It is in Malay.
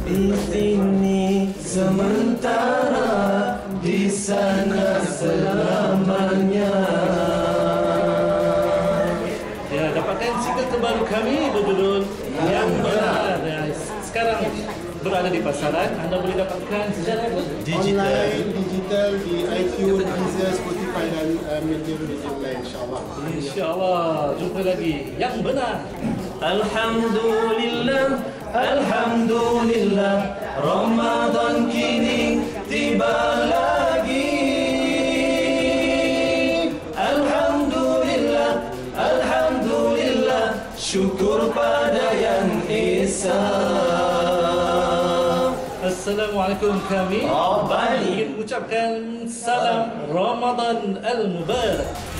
Di sini sementara, di sana selamanya. Ya, dapatkan single terbaru kami berjudul Yang Benar. Ya, sekarang berada di pasaran. Anda boleh dapatkan secara Online, digital di iTunes, Deezer, Spotify dan media-media lain, insyaAllah. InsyaAllah. Jumpa lagi. Yang Benar. Alhamdulillah, Alhamdulillah, Ramadan kini tiba lagi. Alhamdulillah, Alhamdulillah, syukur pada Yang Esa. Assalamualaikum, kami Rabbani. ingin mengucapkan salam Ramadan Al-Mubarak.